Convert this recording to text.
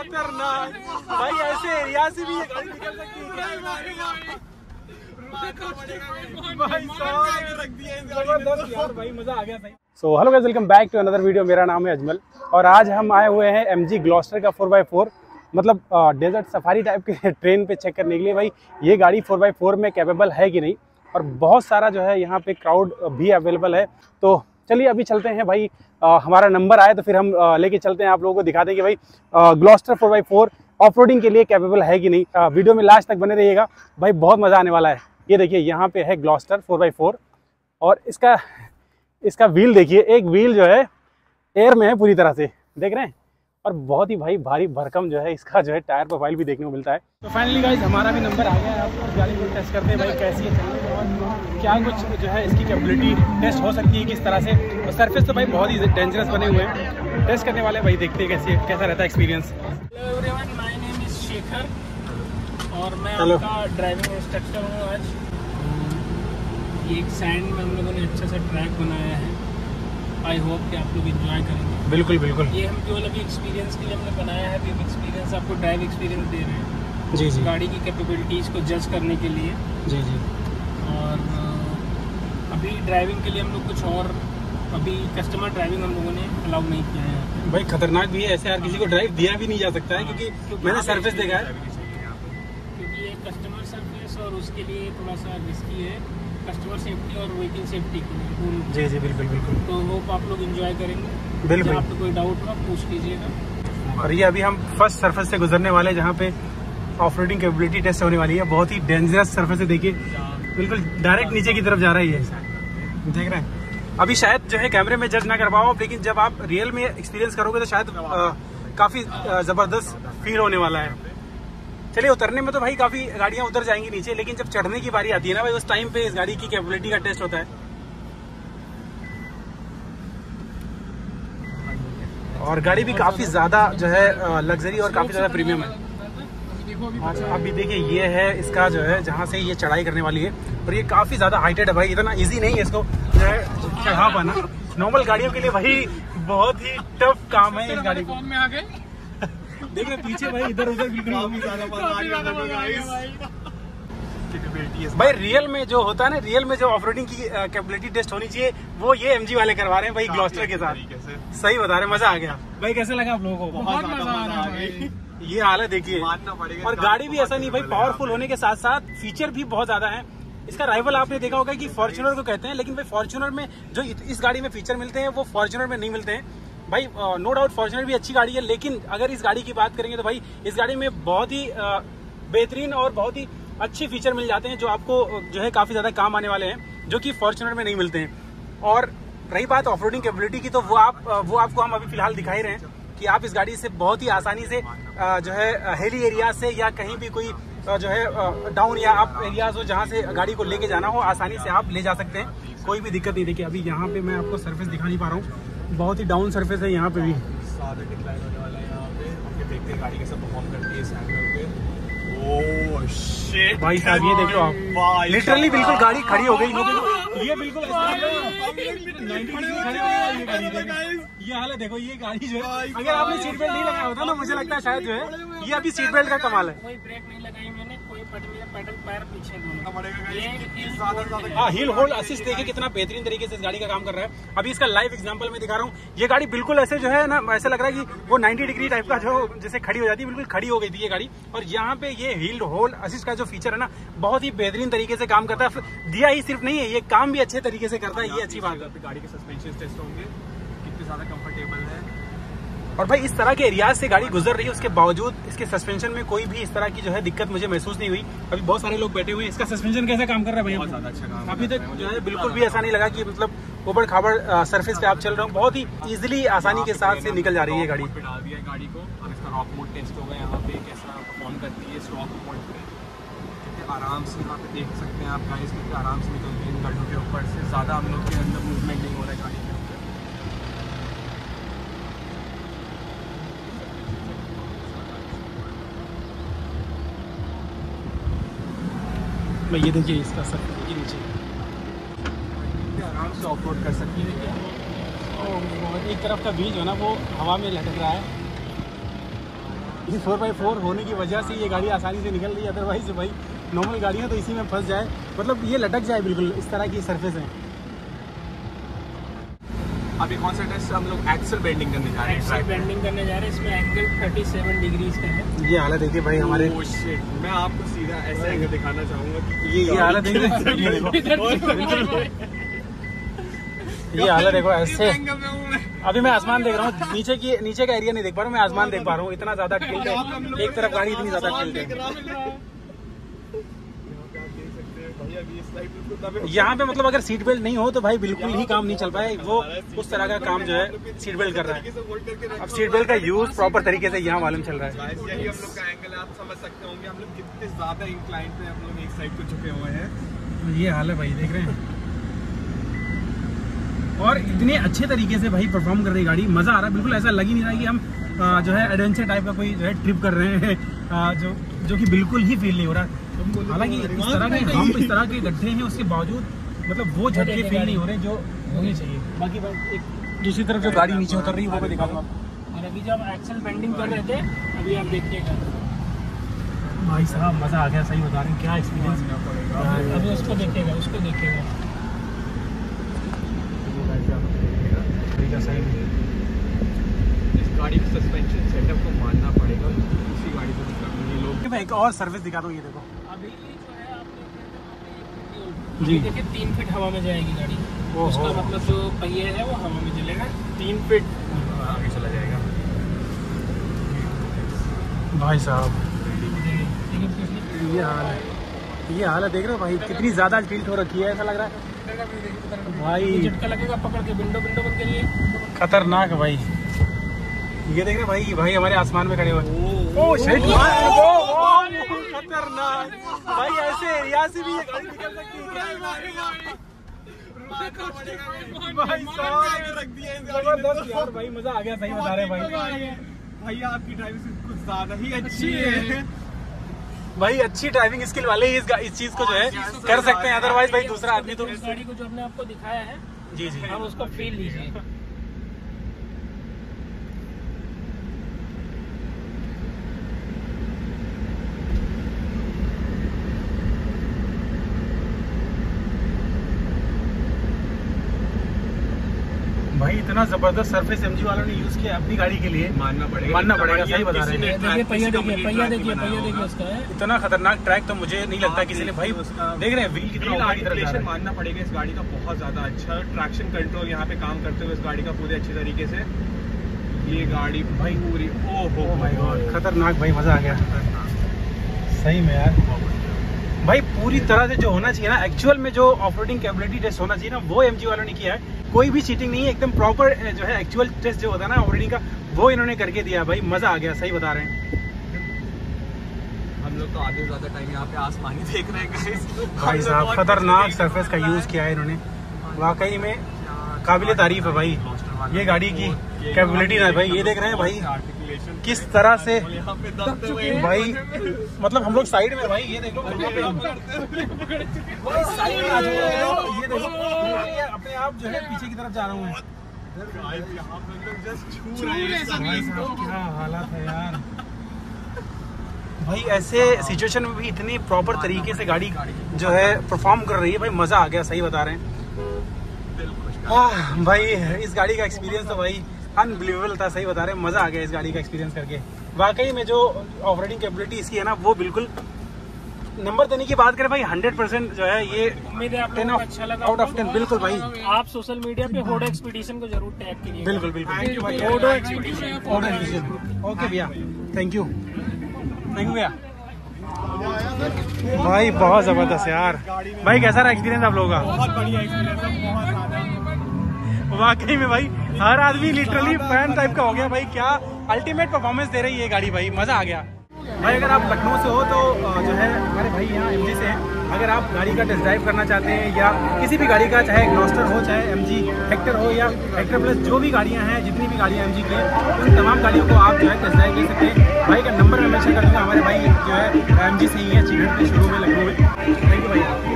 खतरनाक भाई, ऐसे एरिया से भी ये गाड़ी निकल सकती है जबरदस्त यार भाई, मजा आ गया सही। So hello guys, welcome back to another video. मेरा नाम है अजमल और आज हम आए हुए हैं MG ग्लॉस्टर का 4x4 मतलब डेजर्ट सफारी टाइप के ट्रेन पे चेक करने के लिए। भाई ये गाड़ी 4x4 में कैपेबल है कि नहीं, और बहुत सारा जो है यहाँ पे क्राउड भी अवेलेबल है। तो चलिए अभी चलते हैं भाई, हमारा नंबर आए तो फिर हम लेके चलते हैं, आप लोगों को दिखा दें कि भाई ग्लॉस्टर 4x4 ऑफ रोडिंग के लिए कैपेबल है कि नहीं। वीडियो में लास्ट तक बने रहिएगा भाई, बहुत मज़ा आने वाला है। ये देखिए यहाँ पे है ग्लॉस्टर 4x4 और इसका व्हील देखिए, एक व्हील जो है एयर में है पूरी तरह से, देख रहे हैं, और बहुत ही भाई भारी भरकम जो है इसका जो है टायर प्रोफाइल भी देखने को मिलता है। तो फाइनली गाइज हमारा भी नंबर आ गया है। आप गाड़ी को टेस्ट करते हैं भाई कैसी है, चलने और क्या कुछ जो है इसकी कैपेबिलिटी टेस्ट हो सकती है किस तरह से। और सरफेस तो भाई बहुत ही डेंजरस बने हुए हैं, टेस्ट करने वाले भाई देखते हैं कैसा रहता है experience. Hello everyone, my name is Shekhar और मैं आपका ड्राइविंग इंस्ट्रक्टर हूँ। आज ये एक सैंड में हम लोगों ने अच्छा सा ट्रैक बनाया है। आई होप कि आप लोग एंजॉय करेंगे। बिल्कुल बिल्कुल। ये हम केवल अभी एक्सपीरियंस के लिए हमने बनाया है, अभी एक्सपीरियंस आपको ड्राइव एक्सपीरियंस दे रहे हैं जी जी, गाड़ी की कैपेबिलिटीज़ को जज करने के लिए जी जी। और अभी ड्राइविंग के लिए हम लोग कुछ और अभी कस्टमर ड्राइविंग हम लोगों ने अलाउ नहीं किया है भाई। खतरनाक भी है, ऐसे यार किसी को ड्राइव दिया भी नहीं जा सकता है, क्योंकि मैंने सरफेस देखा है, क्योंकि ये कस्टमर सर्विस और उसके लिए थोड़ा सा रिस्की है, कस्टमर सेफ्टी और व्हीकल सेफ्टी के लिए। जी जी बिल्कुल बिल्कुल। तो होप आप लोग एंजॉय करेंगे। बिल्कुल। आपको कोई डाउट हो पूछ लीजिएगा। और ये अभी हम फर्स्ट सरफेस से गुजरने वाले, जहाँ पे ऑफ रोडिंग कैपेबिलिटी टेस्ट होने वाली है। बहुत ही डेंजरस सरफेस है, देखिए बिल्कुल डायरेक्ट नीचे की तरफ जा रहा है ये, देख रहे हैं। अभी शायद जो है कैमरे में जज ना कर पाओ, लेकिन जब आप रियल में एक्सपीरियंस करोगे तो शायद काफ़ी ज़बरदस्त फील होने वाला है। चलिए, उतरने में तो भाई काफ़ी गाड़ियाँ उतर जाएंगी नीचे, लेकिन जब चढ़ने की बारी आती है ना भाई, उस टाइम पे इस गाड़ी की कैपेबिलिटी का टेस्ट होता है। और गाड़ी भी काफ़ी ज़्यादा जो है लग्जरी और काफ़ी ज़्यादा प्रीमियम है। अभी देखिए ये है इसका जो है जहाँ से ये चढ़ाई करने वाली है, और ये काफ़ी ज़्यादा हाइटेड है भाई, इतना इजी नहीं है इसको जो है चढ़ा पाना। नॉर्मल गाड़ियों के लिए भाई बहुत ही टफ काम है इस गाड़ी को। में आ गए देख रहे पीछे भाई, इधर उधर भाई। रियल में जो होता है ना, रियल में जो ऑफ रोडिंग की कैपेबिलिटी टेस्ट होनी चाहिए, वो ये MG वाले करवा रहे हैं भाई ग्लॉस्टर के साथ। सही बता रहे, मजा आ गया भाई। कैसे लगा आप लोगों को? बहुत मजा आ रहा है। ये हालत देखिए, और गाड़ी भी ऐसा नहीं भाई, पावरफुल होने के साथ साथ फीचर भी बहुत ज्यादा है। इसका राइवल आपने देखा होगा कि फॉर्च्यूनर को कहते हैं, लेकिन भाई फॉर्च्यूनर में जो इस गाड़ी में फीचर मिलते हैं वो फॉर्च्यूनर में नहीं मिलते हैं भाई। नो डाउट फॉर्च्यूनर भी अच्छी गाड़ी है, लेकिन अगर इस गाड़ी की बात करेंगे तो भाई इस गाड़ी में बहुत ही बेहतरीन और बहुत ही अच्छे फीचर मिल जाते हैं, जो आपको जो है काफी ज्यादा काम आने वाले हैं, जो कि फॉर्च्यूनर में नहीं मिलते हैं। और रही बात ऑफ रोडिंग कैपेबिलिटी की, तो वो आपको हम अभी फिलहाल दिखा ही रहे हैं कि आप इस गाड़ी से बहुत ही आसानी से जो है हिली एरिया से या कहीं भी कोई जो है डाउन या अप एरियाज हो, जहाँ से गाड़ी को लेके जाना हो, आसानी से आप ले जा सकते हैं, कोई भी दिक्कत नहीं। देखिए अभी यहाँ पे मैं आपको सरफेस दिखा नहीं पा रहा हूँ, बहुत ही डाउन सरफेस है यहाँ पे भी। सारे डिक्लाइन होने वाला है यहाँ पे, हम देखते हैं गाड़ी कैसे परफॉर्म करती है सैंडल पे। ओह शिट भाई साहब, ये देखो आप, लिटरली बिल्कुल गाड़ी खड़ी हो गई। ये बिल्कुल ये हाल है, देखो ये गाड़ी जो है, अगर आपने सीट बेल्ट नहीं लगाया होता ना, मुझे लगता है शायद जो है ये अभी सीट बेल्ट का कमाल है। कोई ब्रेक नहीं लगाई मैंने, कोई पेडल पैर पीछे दोनों। हाँ, हिल होल्ड असिस्ट देखिए कितना बेहतरीन तरीके से इस गाड़ी का काम कर रहा है। अभी इसका लाइव एग्जांपल मैं दिखा रहा हूँ। ये गाड़ी बिल्कुल ऐसे जो है ना, ऐसा लग रहा है कि वो 90 डिग्री टाइप का जो जैसे खड़ी हो जाती है, बिल्कुल खड़ी हो गई थी ये गाड़ी। और यहाँ पे ये हिल होल्ड असिस्ट का जो फीचर है ना, बहुत ही बेहतरीन तरीके से काम करता है। दिया ही सिर्फ नहीं है, ये काम भी अच्छे तरीके से करता है, ये अच्छी बात है। गाड़ी के सस्पेंशन टेस्ट होंगे, कितने ज्यादा कंफर्टेबल है। और भाई इस तरह के एरियाज से गाड़ी गुजर रही है, उसके बावजूद इसके सस्पेंशन में कोई भी इस तरह की जो है दिक्कत मुझे महसूस नहीं हुई। अभी बहुत सारे लोग बैठे हुए हैं। इसका सस्पेंशन कैसा काम कर रहा है भाई? बहुत ज्यादा अच्छा काम अभी तक जो है बिल्कुल भी ऐसा नहीं लगा कि मतलब ऊबड़ खाबड़ सरफेस पे आप चल रहे हो, बहुत ही इजीली आसानी के साथ से निकल जा रही है गाड़ी। पे डाल दिया है गाड़ी को, और इसका रॉक मोड टेस्ट होगा यहाँ पे, कैसा परफॉर्म करती है रॉक मोड पे। कितने आराम से यहाँ पे देख सकते हैं आप गाइस, कितने आराम से निकलती है इन गड्ढों के ऊपर से। ज्यादा हम लोग के अंदर मूवमेंट नहीं हो रहा है गाड़ी के। ये देखिए इसका सब देखिए नीचे आराम से ऑफ रोड कर सकती है। और एक तरफ का व्हील जो है ना वो हवा में लटक रहा है, इस 4x4 होने की वजह से ये गाड़ी आसानी से निकल रही है, अदरवाइज भाई नॉर्मल गाड़ियाँ तो इसी में फंस जाए, मतलब ये लटक जाए बिल्कुल, इस तरह की सरफेस है। अभी कौन सा टेस्ट हम लोग एक्सल बेंडिंग करने जा रहे हैं। एक्सल बेंडिंग करने जा रहे हैं, इसमें एंगल 37 डिग्रीज का है। ये हालत देखिए भाई हमारे, मैं आपको सीधा ऐसे एंगल दिखाना चाहूँगा कि ये हालत देखिए, ये हालत देखो ऐसे। अभी मैं आसमान देख रहा हूँ, नीचे का एरिया नहीं देख पा रहा हूँ, मैं आसमान देख पा रहा हूँ, इतना ज्यादा टिल्ट है, एक तरफ गाड़ी इतनी ज्यादा टिल्ट है। यहाँ पे मतलब अगर सीट बेल्ट नहीं हो तो भाई बिल्कुल ही काम नहीं चल पाए, वो उस तरह का काम जो है सीट बेल्ट कर रहा है। अब सीट बेल्ट का यूज प्रॉपर तरीके से यहाँ मालूम चल रहा है। यही हम लोग का एंगल है, आप समझ सकते होंगे हम लोग कितने ज्यादा इंक्लाइन पे हम लोग एक साइड को झुके हुए हैं। ये हाल है भाई, देख रहे हैं, और इतने अच्छे तरीके से भाई परफॉर्म कर रही गाड़ी, मजा आ रहा है, बिल्कुल ऐसा लग ही नहीं रहा कि हम जो है एडवेंचर टाइप का कोई जो है ट्रिप कर रहे हैं, जो कि बिल्कुल ही फील नहीं हो रहा। हालांकि इस तरह के गड्ढे हैं, उसके बावजूद मतलब वो झटके फील नहीं हो रहे जो होने चाहिए। बाकी एक दूसरी तरफ जो गाड़ी नीचे उतर रही है वो मैं दिखाऊंगा। और अभी जब एक्सल बेंडिंग कर रहे थे, अभी आप देखिएगा भाई साहब मजा आ गया, सही बता रहे हैं, क्या एक्सपीरियंस। अभी उसको देखिएगा, उसको देखिएगा, इस गाड़ी के सस्पेंशन सेटअप को मानना पड़ेगा, दूसरी गाड़ी को दिखाऊंगी लोग। मैं एक और सर्विस दिखा दूँ, ये देखो अभी जो है आप जी देखिए 3 फीट हवा में जाएगी गाड़ी, उसका मतलब जो पहिए है वो हवा में चलेगा, 3 फीट आगे चला जाएगा। भाई साहब ये हाल है, देख रहे हो भाई कितनी ज्यादा टिल्ट हो रखी है, ऐसा लग रहा है भाई झटका लगेगा, पकड़ के विंडो बंद करिए, खतरनाक भाई। ये देख रहे भाई हमारे आसमान में खड़े हुए, खतरनाक भाई, ऐसे एरिया से भी ये गाड़ी निकल सकती है भाई साहब, यार भाई मजा आ गया, सही बता रहे भाई। भैया आपकी ड्राइविंग कुछ ज्यादा ही अच्छी है भाई, अच्छी ड्राइविंग स्किल वाले ही इस चीज को जो है कर सकते हैं, अदरवाइज भाई दूसरा आदमी तो। इस गाड़ी को जो हमने आपको दिखाया है, जी जी, हम उसको फील लीजिए। भाई इतना जबरदस्त सरफेस एमजी वालों ने यूज किया अपनी गाड़ी के लिए, मानना पड़ेगा, सही बता रहे हैं। देखिए पहिया देखिए उसका है, इतना खतरनाक ट्रैक तो मुझे नहीं लगता किसी ने भाई, देख रहे हैं व्हील कितना मानना पड़ेगा इस गाड़ी का, बहुत ज्यादा अच्छा ट्रैक्शन कंट्रोल यहाँ पे काम करते हुए इस गाड़ी का पूरे अच्छे तरीके से। ये गाड़ी भाई पूरी ओहो माय गॉड, खतरनाक भाई, मजा आ गया सही में यार भाई। पूरी तरह से जो होना चाहिए ना, एक्चुअल में जो ऑफरोडिंग कैपेबिलिटी टेस्ट होना चाहिए ना, वो एमजी वालों ने किया है, कोई भी चीटिंग नहीं है, एकदम प्रॉपर जो है एक्चुअल टेस्ट जो होता है ना ऑफरोडिंग का, वो इन्होंने करके दिया भाई, मजा आ गया, सही बता रहे हैं। हम लोग तो आधे ज्यादा टाइम यहाँ पे आसमानी देख रहे हैं भाई साहब, खतरनाक सरफेस का यूज किया है इन्होंने, वाकई में काबिले तारीफ है भाई ये गाड़ी की कैपेबिलिटी ना भाई। ये देख रहे हैं भाई किस तरह से भाई, मतलब हम लोग साइड में भाई, ये देखो साइड में आ जाओ, ये देखो अपने आप जो है पीछे की तरफ जा रहा हूँ मैं, क्या हालत है यार भाई। ऐसे सिचुएशन में भी इतनी प्रॉपर तरीके से गाड़ी जो है परफॉर्म कर रही है भाई, मजा आ गया, सही बता रहे हैं भाई। इस गाड़ी का एक्सपीरियंस तो भाई अनबिलीवेबल था, सही बता रहे हैं, मजा आ गया इस गाड़ी का एक्सपीरियंस करके। वाकई में जो ऑफरोडिंग कैपेबिलिटी इसकी है ना, वो बिल्कुल नंबर देने की बात करें भाई 100% जो है, ये 10 अच्छा लगा आउट ऑफ 10 बिल्कुल भाई। आप सोशल मीडिया पे होडो एक्सपीडिशन को जरूर टैग कीजिए। बिल्कुल बिल्कुल, होडो एक्सपीडिशन। ओके भैया, थैंक यू भैया। भाई बहुत जबरदस्त यार भाई, कैसा रहा एक्सपीरियंस आप लोगों का? बहुत बढ़िया एक्सपीरियंस है, बहुत ज्यादा। वाकई में भाई हर आदमी लिटरली फैन टाइप का हो गया भाई, क्या अल्टीमेट परफॉर्मेंस दे रही है ये गाड़ी भाई, मजा आ गया भाई। अगर आप लखनऊ से हो तो जो है हमारे भाई यहाँ एमजी से हैं, अगर आप गाड़ी का टेस्ट ड्राइव करना चाहते हैं या किसी भी गाड़ी का, चाहे ग्लॉस्टर हो, चाहे एमजी हेक्टर हो या हेक्टर प्लस, जो भी गाड़ियाँ हैं, जितनी भी गाड़ियाँ एमजी की हैं, उन तमाम गाड़ियों को आप जो है टेस्ट ड्राइव ले सकते हैं। भाई का नंबर मैं मेंशन कर दूँगा, हमारे भाई जो है एमजी से ही है, चिकन के शुरू में लखनऊ में। थैंक यू भाई।